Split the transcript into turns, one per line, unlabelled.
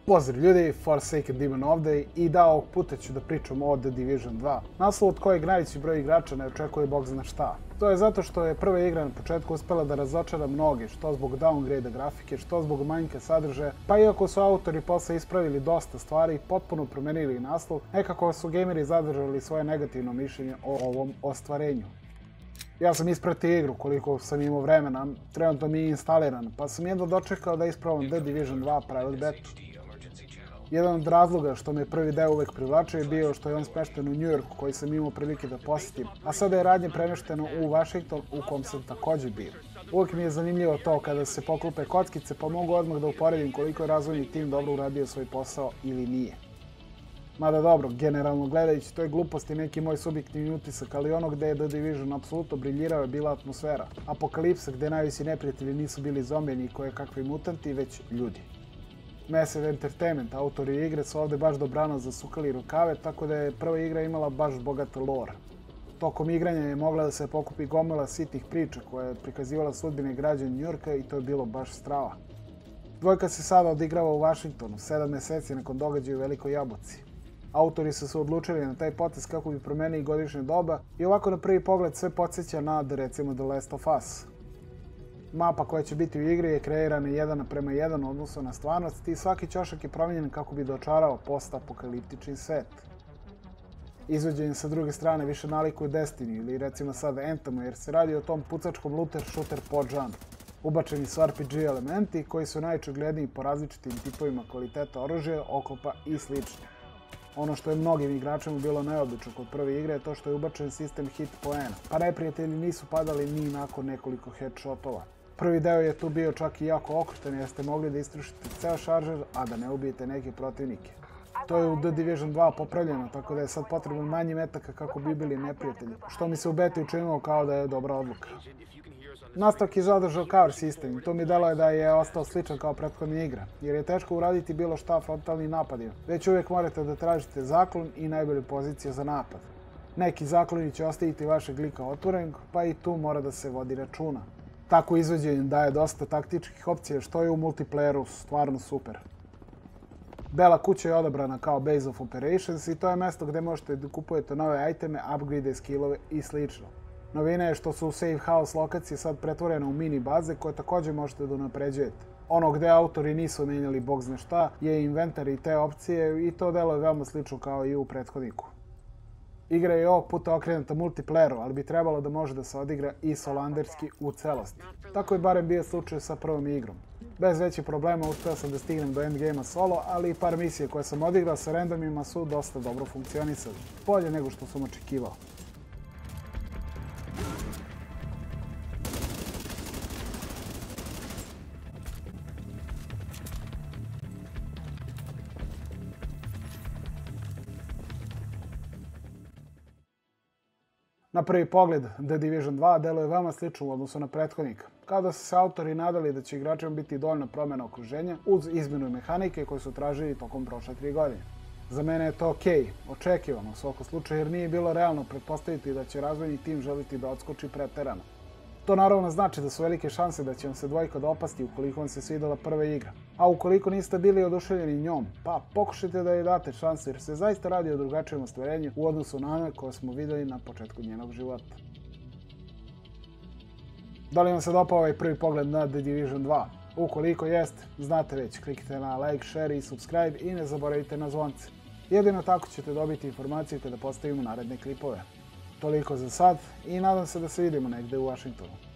Pozdrav ljudi, Forsaken Demon ovdje i da, ovog puta ću da pričam o The Division 2. Naslov od kojeg najveći broj igrača ne očekuje bog zna šta. To je zato što je prva igra na početku uspela da razočara mnoge, što zbog downgrade grafike, što zbog manjka sadržaja, pa iako su autori posle ispravili dosta stvari, potpuno promenili naslov, nekako su gameri zadržali svoje negativno mišljenje o ovom ostvarenju. Ja sam ispratio igru koliko sam imao vremena, trenutno mi je instaliran, pa sam jedno dočekao da ispravam The Division 2 private betu. Jedan od razloga što me prvi deo uvek privlačio je bio što je on smešten u New Yorku koji sam imao prilike da posjetim, a sada je radnje premešteno u Washington u kom sam također bio. Uvijek mi je zanimljivo to kada se poklope kockice pa mogu odmah da uporedim koliko je razvojni tim dobro uradio svoj posao ili nije. Mada dobro, generalno gledajući to je glupost i neki moj subjektivni utisak, ali ono gde je The Division apsolutno briljirao je bila atmosfera. Apokalipsa gde najveći neprijatelji nisu bili zombijani i koje kakvi mutanti, već ljudi. Massive Entertainment, autori igre, su ovdje baš dobrano zasukali rukave, tako da je prva igra imala baš bogat lore. Tokom igranja je mogla da se pokupi gomila sitnih priča koja je prikazivala sudbine građana New Yorka i to je bilo baš strava. Dvojka se sada odigrava u Washingtonu, 7 mjeseci nakon događaja u Velikoj Jabuci. Autori su se odlučili na taj potez kako bi promenili godišnje doba i ovako na prvi pogled sve podsjeća na, recimo, The Last of Us. Mapa koja će biti u igri je kreirana 1:1 u odnosu na stvarnost i svaki ćošak je promijenjen kako bi dočarao post-apokaliptični svet. Izvođenje sa druge strane više nalikuje Destiny ili recimo sad Anthemu jer se radi o tom pucačkom looter-shooter podžanru. Ubačeni su RPG elementi koji su najočigledniji po različitim tipovima kvaliteta oružja, oklopa i sl. Ono što je mnogim igračima bilo neobično kod prve igre je to što je ubačen sistem hit poena, pa neprijatelji nisu padali ni nakon nekoliko headshotova. Prvi deo je tu bio čak i jako okrutan jer ste mogli da istrušite ceo šaržer, a da ne ubijete neke protivnike. To je u The Division 2 popravljeno, tako da je sad potrebno manje metaka kako bi bili neprijatelji, što mi se u beti učinilo kao da je dobra odluka. Nastavak je zadržao cover sistem i to mi delo je da je ostao sličan kao prethodna igra, jer je teško uraditi bilo šta frontalnim napadima, već uvijek morate da tražite zaklon i najbolju poziciju za napad. Neki zakloni će ostaviti vašeg lika otvorenog, pa i tu mora da se vodi računa. Tako izvođenje daje dosta taktičkih opcija što je u multiplayeru stvarno super. Bela kuća je odabrana kao Base of Operations i to je mjesto gdje možete da kupujete nove iteme, upgrade, skillove i sl. Novina je što su Safe House lokacije sad pretvorene u mini baze koje također možete da unapređujete. Ono gdje autori nisu menjali bog zna šta je inventar i te opcije i to delo je veoma slično kao i u prethodniku. Igra je ovog puta okrenuta multiplayeru, ali bi trebalo da može da se odigra i solanderski u celosti. Tako je barem bio slučaj sa prvom igrom. Bez većih problema uspeo sam da stignem do endgame-a solo, ali i par misije koje sam odigrao sa randomima su dosta dobro funkcionisali. Bolje nego što sam očekivao. Na prvi pogled, The Division 2 deluje veoma slično u odnosu na prethodnika, kao da su se autori nadali da će igračima biti dovoljna promjena okruženja uz izmjenu mehanike koje su tražili tokom prošle 3 godine. Za mene je to okej, očekivano u svakom slučaju jer nije bilo realno pretpostaviti da će razvojni tim želiti da odskoči preterano. To naravno znači da su velike šanse da će vam se dvojka dopasti ukoliko vam se svidela prva igra. A ukoliko niste bili oduševljeni njom, pa pokušajte da joj date šansu jer se zaista radi o drugačijem ostvarenju u odnosu na one koje smo vidjeli na početku njenog života. Da li vam se dopao ovaj prvi pogled na The Division 2? Ukoliko jeste, znate već, kliknite na like, share i subscribe i ne zaboravite na zvonce. Jedino tako ćete dobiti informacije kada postavimo naredne klipove. Toliko za sad i nadam se da se vidimo negdje u Washingtonu.